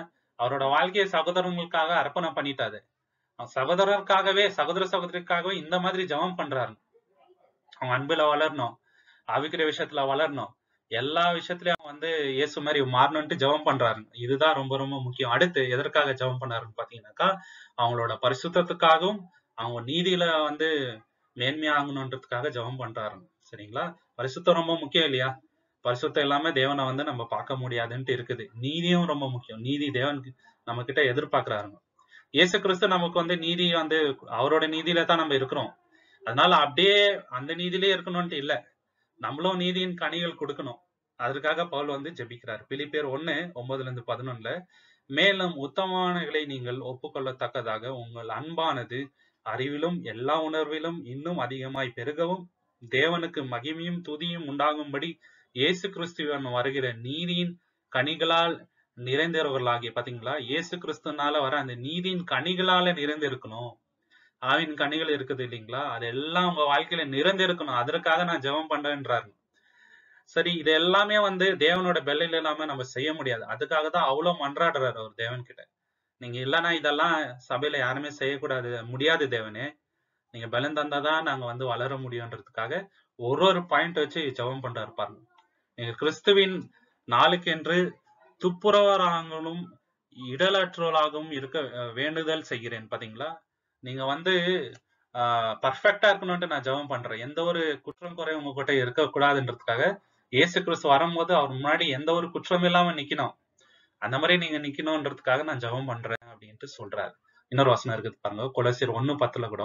[SPEAKER 1] அவரோட வாழ்க்கையை சகோதரங்களுக்காக அர்ப்பணம் பண்ணிட்டாரு. சகோதரருக்காகவே சகோதர சகோதரிக்காகவே இந்த மாதிரி ஜெபம் பண்றாரு. அவங்க அன்புல வளரணும், ஆவிக்கிற விஷயத்துல வளரணும், எல்லா விஷயத்திலயும் வந்து இயேசு மாதிரி மாறணும்ட்டு ஜெபம் பண்றாரு. இதுதான் ரொம்ப ரொம்ப முக்கியம். அடுத்து எதற்காக ஜெபம் பண்ணாருன்னு பாத்தீங்கன்னாக்கா, அவங்களோட பரிசுத்தத்துக்காகவும் அவங்க நீதியில வந்து மேன்மையாகணுன்றதுக்காக ஜெபம் பண்றாரு. சரிங்களா? பரிசுத்தம் ரொம்ப முக்கியம் இல்லையா? பரிசுத்தம் இல்லாம தேவனை வந்து நம்ம பார்க்க முடியாதுன்ட்டு இருக்குது. நீதியும் ரொம்ப முக்கியம். நீதி தேவனுக்கு நம்ம கிட்ட எதிர்பார்க்கிறாருங்க. இயேசு கிறிஸ்து நமக்கு வந்து நீதி வந்து அவரோட நீதியில தான் நம்ம இருக்கிறோம். அதனால அப்படியே அந்த நீதியிலே இருக்கணும்ட்டு இல்ல, நம்மளும் நீதியின் கனிகள் கொடுக்கணும். அதற்காக பவுல் வந்து ஜெபிக்கிறார். பிலிப்பியர் ஒண்ணு ஒன்பதுல இருந்து பதினொன்னுல, மேலும் உத்தமமானவைகளை நீங்கள் ஒப்புக்கொள்ளத்தக்கதாக உங்கள் அன்பானது அறிவிலும் எல்லா உணர்விலும் இன்னும் அதிகமாய் பெருகவும், தேவனுக்கு மகிமையும் துதியும் உண்டாகும்படி இயேசு கிறிஸ்துவன் வருகிற நீதியின் கனிகளால் நிறைந்தவர்களாகிய, பாத்தீங்களா, இயேசு கிறிஸ்துனால வர அந்த நீதியின் கனிகளால நிறைந்திருக்கணும். ஆவின் கனிகள் இருக்குது இல்லைங்களா, அது எல்லாம் உங்க வாழ்க்கையில நிறைந்திருக்கணும். அதற்காக நான் ஜெபம் பண்றேன்றாரு. சரி, இது எல்லாமே வந்து தேவனோட பெல்லையில இல்லாம நம்ம செய்ய முடியாது. அதுக்காக தான் அவ்வளவு மன்றாடுறாரு அவர் தேவன் கிட்ட. நீங்க இல்லைன்னா இதெல்லாம் சபையில யாருமே செய்யக்கூடாது, முடியாது தேவனே, நீங்க பலன் தந்தாதான் நாங்க வந்து வளர முடியும்ன்றதுக்காக ஒரு ஒரு பாயிண்ட் வச்சு ஜெபம் பண்றாரு பாருங்க. நீங்க கிறிஸ்துவின் நாளுக்கென்று துப்புரவராகவும் இடலற்றவர்களாகவும் இருக்க வேண்டுதல் செய்கிறேன். பாத்தீங்களா, நீங்க வந்து ஆஹ் பர்ஃபெக்டா இருக்கணும்ட்டு நான் ஜெபம் பண்றேன். எந்த ஒரு குற்றம் குறை உங்ககிட்ட இருக்கக்கூடாதுன்றதுக்காக இயேசு கிறிஸ்து வரும்போது அவர் முன்னாடி எந்த ஒரு குற்றம் இல்லாம நிக்கணும், அந்த மாதிரி நீங்க நிக்கணும்ன்றதுக்காக நான் ஜெபம் பண்றேன் அப்படின்ட்டு சொல்றாரு. இன்னொரு வசனம் இருக்குது பாருங்க, கொலோசியர் ஒண்ணு பத்துல கூட,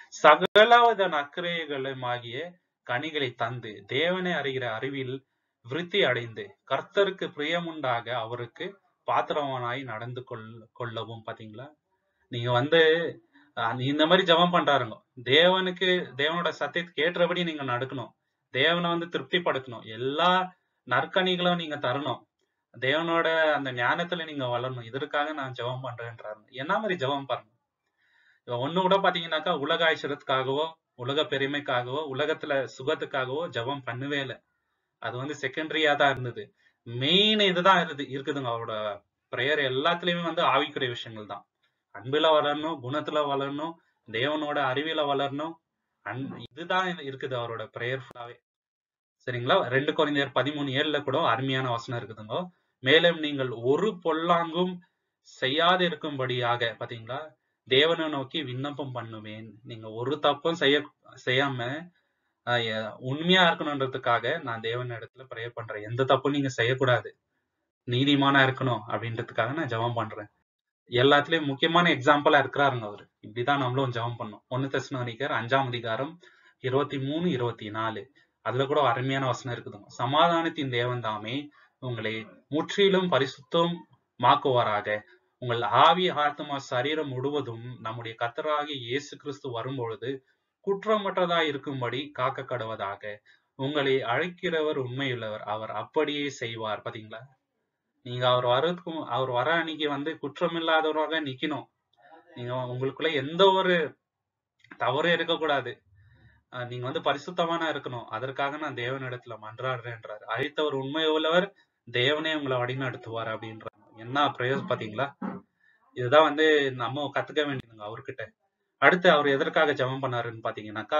[SPEAKER 1] சகலவித நற்கிரியைகளும் ஆகிய கனிகளை தந்து தேவனை அறிகிற அறிவில் விருத்தி அடைந்து கர்த்தருக்கு பிரியமுண்டாக அவருக்கு பாத்திரவானாய் நடந்து கொள் கொள்ளவும். பாத்தீங்களா, நீங்க வந்து இந்த மாதிரி ஜெபம் பண்றாருங்க. தேவனுக்கு தேவனோட சத்தியத்துக்கு ஏற்றபடி நீங்க நடக்கணும், தேவனை வந்து திருப்திப்படுத்தணும், எல்லா நற்கனிகளும் நீங்க தரணும், தேவனோட அந்த ஞானத்துல நீங்க வளரணும். இதற்காக நான் ஜெபம் பண்றேன்றாரு. என்ன மாதிரி ஜெபம் பாருங்க. ஒண்ணு கூட பாத்தீங்கன்னாக்கா உலக ஐஸ்வர்யத்துக்காகவோ உலக பெருமைக்காகவோ உலகத்துல சுகத்துக்காகவோ ஜெபம் பண்ணவே இல்லை. அது வந்து செகண்டரியா தான் இருந்தது. மெயின் இதுதான் இருக்குது இருக்குதுங்க. அவரோட பிரேயர் எல்லாத்துலயுமே வந்து ஆவிக்குரிய விஷயங்கள் தான். அன்புல வளரணும், குணத்துல வளரணும், தேவனோட அறிவில வளரணும், அன் இதுதான் இருக்குது அவரோட பிரேயர் ஃபுல்லாவே. சரிங்களா? ரெண்டு கொரிந்தியர் பதிமூணு ஏழுல கூட அருமையான வசனம் இருக்குதுங்க. மேலும் நீங்கள் ஒரு பொல்லாங்கும் செய்யாது இருக்கும்படியாக, பாத்தீங்களா, தேவனை நோக்கி விண்ணப்பம் பண்ணுவேன். நீங்க ஒரு தப்பும் செய்ய செய்யாம ஆஹ் உண்மையா இருக்கணும்ன்றதுக்காக நான் தேவன் இடத்துல ப்ரேயர் பண்றேன். எந்த தப்பும் நீங்க செய்யக்கூடாது, நீதிமானா இருக்கணும் அப்படின்றதுக்காக நான் ஜெபம் பண்றேன். எல்லாத்துலயும் முக்கியமான எக்ஸாம்பிளா இருக்கிறாருங்க அவரு. இப்படிதான் நம்மளும் ஜெபம் பண்ணோம். ஒன்னு தெசலோனிக்கர் அஞ்சாம் அதிகாரம் இருபத்தி மூணு இருபத்தி நாலு அதுல கூட அருமையான வசனம் இருக்குதுங்க. சமாதானத்தின் தேவன் தாமே உங்களை முற்றிலும் பரிசுத்தம் மாக்குவாராக, உங்கள் ஆவி ஆத்மா சரீரம் முழுவதும் நம்முடைய கர்த்தராகிய இயேசு கிறிஸ்து வரும்பொழுது குற்றமற்றதாய் இருக்கும்படி காக்க கடவதாக. உங்களை அழைக்கிறவர் உண்மையுள்ளவர், அவர் அப்படியே செய்வார். பாத்தீங்களா, நீங்க அவர் வர்றதுக்கும் அவர் வர அன்னைக்கு வந்து குற்றம் இல்லாதவராக நிக்கணும். நீங்க உங்களுக்குள்ள எந்த ஒரு தவறும் இருக்கக்கூடாது, நீங்க வந்து பரிசுத்தமான இருக்கணும். அதற்காக நான் தேவனிடத்துல மன்றாடுறேன்றாரு. அழைத்தவர் உண்மை உள்ளவர், தேவனே உங்களை வழி நடத்துவார் அப்படின்றாங்க. என்ன பிரயோஜனம் பாத்தீங்களா? இதுதான் வந்து நம்ம கத்துக்க வேண்டியதுங்க அவர்கிட்ட. அடுத்து அவர் எதற்காக ஜெபம் பண்ணாருன்னு பாத்தீங்கன்னாக்கா,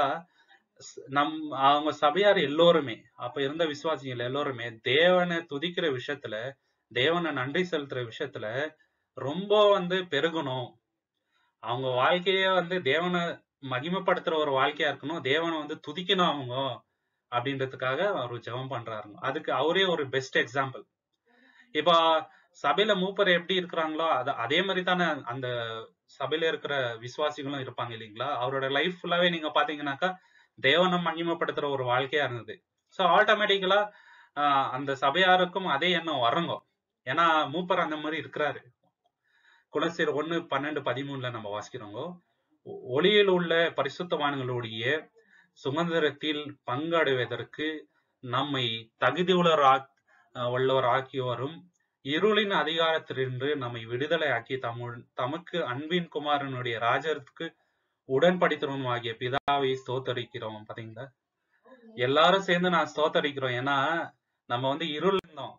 [SPEAKER 1] நம் அவங்க சபையார் எல்லோருமே, அப்ப இருந்த விசுவாசிகள் எல்லோருமே தேவனை துதிக்கிற விஷயத்துல, தேவனை நன்றி செலுத்துற விஷயத்துல ரொம்ப வந்து பெருகணும். அவங்க வாழ்க்கையே வந்து தேவனை மகிமைப்படுத்துற ஒரு வாழ்க்கையா இருக்கணும், தேவனை வந்து துதிக்கணும் அவங்க அப்படின்றதுக்காக அவர் ஜெபம் பண்றாருங்க. அதுக்கு அவரே ஒரு பெஸ்ட் எக்ஸாம்பிள். இப்ப சபையில மூப்பர் எப்படி இருக்கிறாங்களோ அத அதே மாதிரி தானே அந்த சபையில இருக்கிற விசுவாசிகளும் இருப்பாங்க இல்லைங்களா? அவரோட லைஃப் ஃபுல்லாவே நீங்க பாத்தீங்கன்னாக்கா தேவனை மகிமைப்படுத்துற ஒரு வாழ்க்கையா இருந்தது. சோ ஆட்டோமேட்டிக்கலா ஆஹ் அந்த சபையாருக்கும் அதே எண்ணம் வரங்க. ஏன்னா மூப்பர் அந்த மாதிரி இருக்கிறாரு. கொலோசியர் ஒண்ணு பன்னெண்டு பதிமூணுல நம்ம வாசிக்கிறோங்க. ஒளியில் உள்ள பரிசுத்தவான்களுடைய சுதந்திரத்தில் பங்கடைவதற்கு நம்மை தகுதி உள்ளவரா உள்ளவர் ஆக்கியோரும் இருளின் அதிகாரத்திலிருந்து நம்மை விடுதலை ஆக்கி தமிழ் தமக்கு அன்பின் குமாரனுடைய ராஜருக்கு உடன்படித்தரும் ஆகிய பிதாவை ஸ்தோத்தரிக்கிறோம். பாத்தீங்களா, எல்லாரும் சேர்ந்து நான் ஸ்தோத்தரிக்கிறோம். ஏன்னா நம்ம வந்து இருள் இருந்தோம்,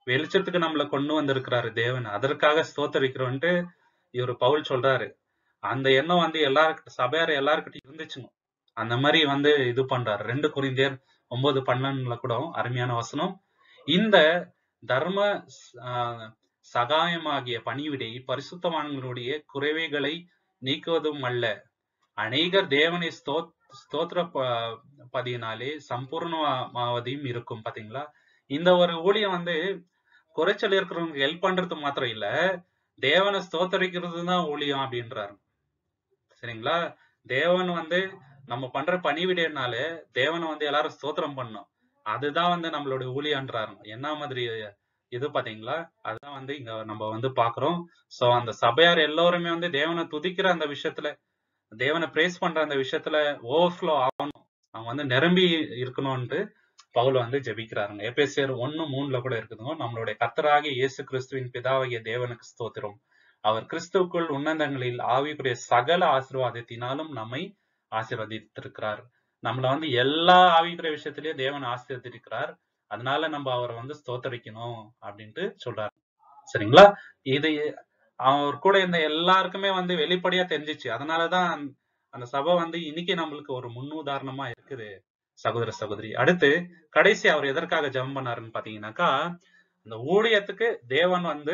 [SPEAKER 1] வெளிச்சத்துக்கு நம்மள கொண்டு வந்திருக்கிறாரு தேவன். அதற்காக ஸ்தோத்தரிக்கிறோன்ட்டு இவரு பவுல் சொல்றாரு. அந்த எண்ணம் வந்து எல்லாருக்கிட்ட சபையார் எல்லாருக்கிட்டையும் இருந்துச்சுங்க. அந்த மாதிரி வந்து இது பண்றாரு. ரெண்டு கொரிந்தியர் ஒன்பது பன்னெண்டுல கூட அருமையான வசனம். இந்த தர்ம ஆஹ் சகாயமாகிய பணிவிடை பரிசுத்தவான்களுடைய குறைவைகளை நீக்குவதும் அல்ல, அநேகர் தேவனை ஸ்தோ ஸ்தோத்திர பதியினாலே சம்பூர்ணமாவதையும் இருக்கும். பாத்தீங்களா, இந்த ஒரு ஊழியம் வந்து குறைச்சல் இருக்கிறவங்க ஹெல்ப் பண்றது மாத்திரம் இல்ல, தேவனை ஸ்தோத்தரிக்கிறது தான் ஊழியம் அப்படின்றாரு. சரிங்களா, தேவன் வந்து நம்ம பண்ற பணிவிடைனால தேவனை வந்து எல்லாரும் ஸ்தோத்திரம் பண்ணணும். அதுதான் வந்து நம்மளுடைய ஊழியன்றாரு. என்ன மாதிரி இது பாத்தீங்களா, அதுதான் வந்து இங்க நம்ம வந்து பாக்குறோம். சோ அந்த சபையார் எல்லாருமே வந்து தேவனை துதிக்கிற அந்த விஷயத்துல, தேவனை பிரேஸ் பண்ற அந்த விஷயத்துல ஓவர்ஃப்ளோ ஆகணும், அவங்க வந்து நிரம்பி இருக்கணும்னு பவுல் வந்து ஜெபிக்கிறாருங்க. எபேசியர் ஒன்னு மூணுல கூட இருக்குதுங்க. நம்மளுடைய கர்த்தராகிய இயேசு கிறிஸ்துவின் பிதாவாகிய தேவனுக்கு ஸ்தோத்திரம், அவர் கிறிஸ்துவுக்குள் உன்னதங்களில் ஆவிக்குரிய சகல ஆசீர்வாதத்தினாலும் நம்மை ஆசீர்வதித்திருக்கிறார். நம்மள வந்து எல்லா ஆவிக்குரிய விஷயத்திலயும் தேவன் ஆசீர்வதித்திருக்கிறார். அதனால நம்ம அவரை வந்து ஸ்தோத்தரிக்கணும் அப்படின்ட்டு சொல்றாரு. சரிங்களா, இது அவர் கூட இந்த எல்லாருக்குமே வந்து வெளிப்படையா தெரிஞ்சிச்சு. அதனாலதான் அந்த சபை வந்து இன்னைக்கு நம்மளுக்கு ஒரு முன்னுதாரணமா இருக்குது சகோதர சகோதரி. அடுத்து கடைசி அவர் எதற்காக ஜெபம் பண்ணாருன்னு பாத்தீங்கன்னாக்கா, இந்த ஊழியத்துக்கு தேவன் வந்து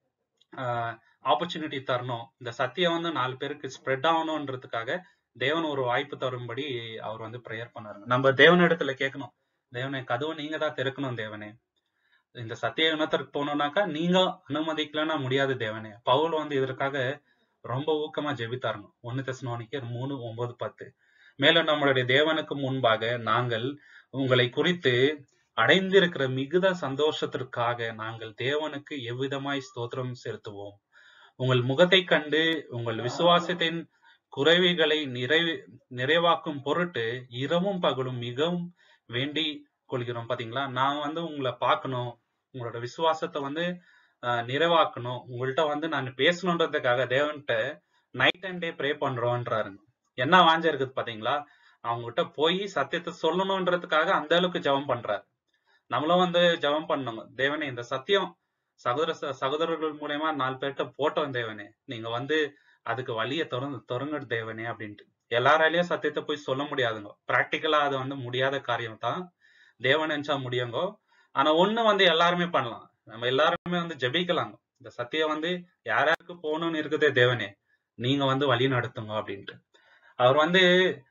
[SPEAKER 1] ஆஹ் ஆப்பர்ச்சுனிட்டி தரணும், இந்த சத்தியம் வந்து நாலு பேருக்கு ஸ்ப்ரெட் ஆகணும்ன்றதுக்காக தேவன் ஒரு வாய்ப்பு தரும்படி அவர் வந்து ப்ரேயர் பண்ணாரு. நம்ம தேவன் இடத்துல கேட்கணும், தேவனே கதவு நீங்க தான் திறக்கணும், தேவனே இந்த சத்திய இனத்திற்கு போனோம்னாக்கா நீங்க அனுமதிக்கலன்னா முடியாது தேவனே. பவுல் வந்து இதற்காக ரொம்ப ஊக்கமா ஜெபித்தாருங்க. ஒன்னு தெசலோனிக்கேயர் மூணு ஒன்பது பத்து. மேலும் நம்மளுடைய தேவனுக்கு முன்பாக நாங்கள் உங்களை குறித்து அடைந்திருக்கிற மிகுந்த சந்தோஷத்திற்காக நாங்கள் தேவனுக்கு எவ்விதமாய் ஸ்தோத்திரம் செலுத்துவோம். உங்கள் முகத்தை கண்டு உங்கள் விசுவாசத்தின் குறைவுகளை நிறைவு நிறைவாக்கும் பொருட்டு இரவும் பகலும் மிகவும் வேண்டி கொள்கிறோம். பாத்தீங்களா, நான் வந்து உங்களை பார்க்கணும், உங்களோட விசுவாசத்தை வந்து ஆஹ் நிறைவாக்கணும், உங்கள்கிட்ட வந்து நான் பேசணுன்றதுக்காக தேவன்கிட்ட நைட் அண்ட் டே ப்ரே பண்றோன்றாருங்க. என்ன வாஞ்ச இருக்குது பாத்தீங்களா, அவங்ககிட்ட போய் சத்தியத்தை சொல்லணும்ன்றதுக்காக அந்த அளவுக்கு ஜெபம் பண்றாரு. நம்மளும் வந்து ஜெபம் பண்ணணும், தேவனே இந்த சத்தியம் சகோதர சகோதரர்கள் மூலயமா நாலு பேர்கிட்ட போட்டோம் தேவனே, நீங்க வந்து அதுக்கு வழியை தொடர்ந்து தொடங்க தேவனே அப்படின்ட்டு. எல்லாராலையும் சத்தியத்தை போய் சொல்ல முடியாதுங்க, பிராக்டிக்கலா அது வந்து முடியாத காரியம் தான். தேவன் நினைச்சா முடியுங்கோ. ஆனா ஒண்ணு வந்து எல்லாருமே பண்ணலாம், நம்ம எல்லாருமே வந்து ஜெபிக்கலாங்க, இந்த சத்தியம் வந்து யாராருக்கு போகணும்னு இருக்குதே தேவனே நீங்க வந்து வழி நடத்துங்க அப்படின்ட்டு. அவர் வந்து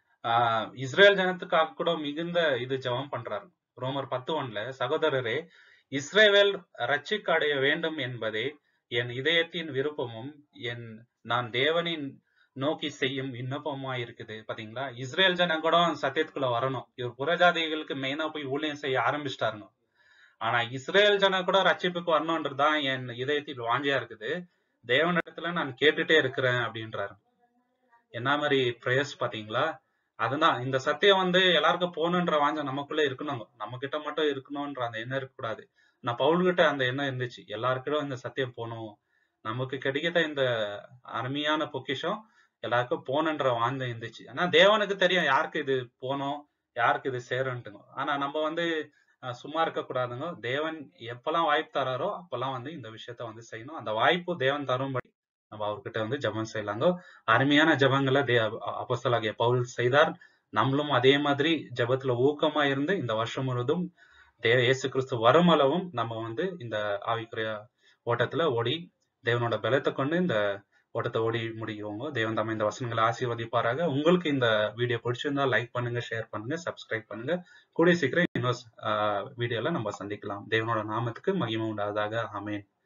[SPEAKER 1] ஆஹ் இஸ்ரேல் ஜனத்துக்காக கூட மிகுந்த இது ஜெபம் பண்றாரு. ரோமர் பத்து ஒண்ணுல, சகோதரரே இஸ்ரேவேல் ரட்சிக்க அடைய வேண்டும் என்பதே என் இதயத்தின் விருப்பமும் என் நான் தேவனின் நோக்கி செய்யும் விண்ணப்பமா இருக்குது. பாத்தீங்களா, இஸ்ரேல் ஜனம் கூட சத்தியத்துக்குள்ள வரணும். இவர் புறஜாதிகளுக்கு மெயினா போய் ஊழியம் செய்ய ஆரம்பிச்சிட்டாருங்க. ஆனா இஸ்ரேல் ஜனம் கூட ரட்சிப்புக்கு வரணும்ன்றதுதான் என் இதயத்தில் வாஞ்சியா இருக்குது, தேவனிடத்துல நான் கேட்டுட்டே இருக்கிறேன் அப்படின்றாரு. என்ன மாதிரி பிரேயர்ஸ் பாத்தீங்களா. அதுதான் இந்த சத்தியம் வந்து எல்லாருக்கும் போகணுன்ற வாஞ்சம் நமக்குள்ள இருக்கணும், நம்ம கிட்ட மட்டும் இருக்கணும்ன்ற அந்த எண்ணம் இருக்கக்கூடாது. நான் பவுல்கிட்ட அந்த எண்ணம் இருந்துச்சு, எல்லாருக்கிட்டும் இந்த சத்தியம் போகணும், நமக்கு கிடைக்கிற இந்த அருமையான பொக்கிஷம் எல்லாருக்கும் போகணுன்ற வாஞ்சம் இருந்துச்சு. ஆனா தேவனுக்கு தெரியும் யாருக்கு இது போகணும், யாருக்கு இது சேரும்ட்டுங்க. ஆனா நம்ம வந்து சும்மா இருக்க கூடாதுங்க, தேவன் எப்பெல்லாம் வாய்ப்பு தராரோ அப்பெல்லாம் வந்து இந்த விஷயத்த வந்து செய்யணும். அந்த வாய்ப்பு தேவன் தரும்படி நம்ம அவர்கிட்ட வந்து ஜெபம் செய்யலாங்க. அருமையான ஜெபங்களை தே அப்போஸ்தலனாகிய பவுல் செய்தார். நம்மளும் அதே மாதிரி ஜெபத்துல ஊக்கமா இருந்து இந்த வருஷம் முழுவதும் தேவ இயேசு கிறிஸ்து வரும் அளவும் நம்ம வந்து இந்த ஆவிக்குரிய ஓட்டத்துல ஓடி தேவனோட பலத்தை கொண்டு இந்த ஓட்டத்தை ஓடி முடியுவோங்க. தேவன் தம்மை இந்த வசனங்களை ஆசீர்வதிப்பாராக. உங்களுக்கு இந்த வீடியோ பிடிச்சிருந்தா லைக் பண்ணுங்க, ஷேர் பண்ணுங்க, சப்ஸ்கிரைப் பண்ணுங்க. கூடிய சீக்கிரம் இன்னொரு வீடியோல நம்ம சந்திக்கலாம். தேவனோட நாமத்துக்கு மகிமை உண்டாவதாக. ஆமென்.